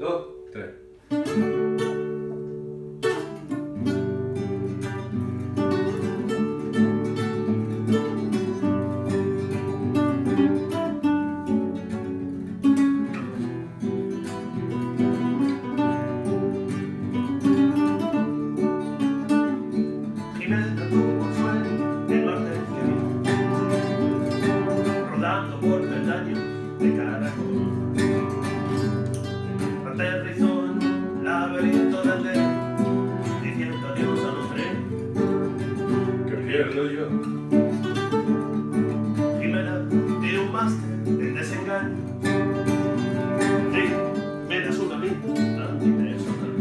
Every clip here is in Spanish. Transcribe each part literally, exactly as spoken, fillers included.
dos, tres. Jimena tuvo un sueño el martes que vi, rodando por peldaños de caracol. Aterrizó en un laberinto de andén, diciendo adiós a los tren Que pierdo yo. Jimena tiene un máster en desengaño. Jimena es una vida antipersonal.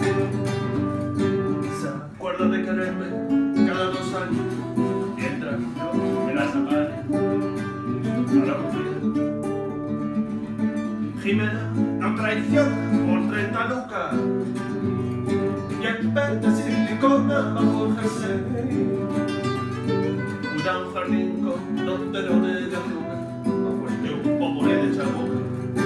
Se acuerda de quererme cada dos años, mientras yo me las apaño para olvidar. Jimena no traiciona por treinta lucas y en vez de silicona bajo el jersey. Cuida un jardín con dos telones de azúcar y un popurrí de chaboca.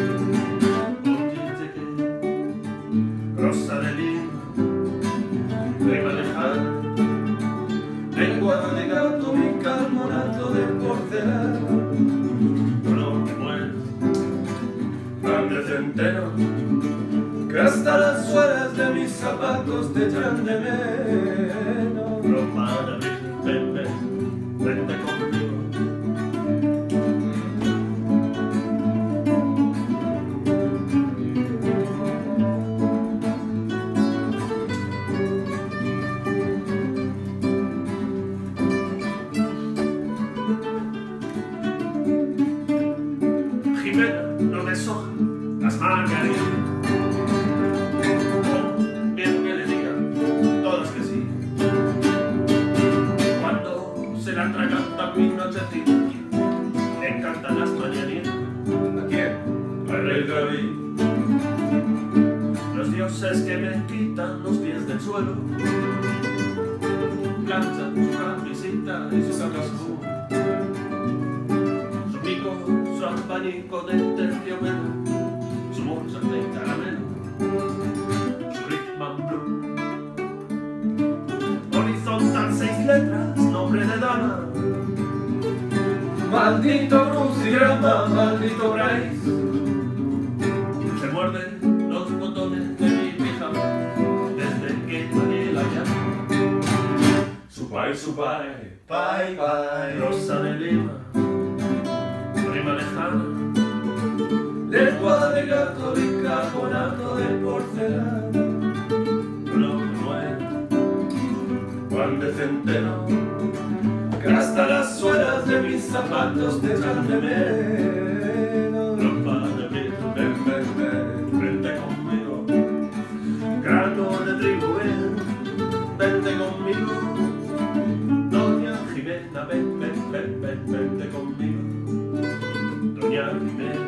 Oye, que rosa de lima, crema lejana, lengua de gato, bicarbonato de porcelana, color de muerte, pan de centeno, que hasta las suelas de mis zapatos te echan de menos. Romana, ven, ven, vente conmigo. Jimena no deshoja las margaritas, con miedo que le digan todas que sí. Cuando se la atragantan mis nochecitas, le encantan las mañanitas. ¿A quién? Al rey David. Los dioses que me quitan los pies del suelo, planchan su camisita y su casco, su pico, su abanico de terciopelo, su bolsa de caramelo, su rhythm and blues. Horizontal seis letras, nombre de dama. Maldito crucigrama, maldito Bryce. Se muerde los botones de mi pijama desde que nadie la llama. Su pai, su pai, pai, pai, rosa de lima, prima lejana, lengua de gato, bicarbonato de porcelana, color de muerte, pan de centeno, que hasta las suelas de mis zapatos te echan de menos. Ropa de piel, ven, ven, ven, vente conmigo. Grano de trigo, ven, vente conmigo. Doña Jimena, ven, ven, ven, ven, vente conmigo. Doña Jimena.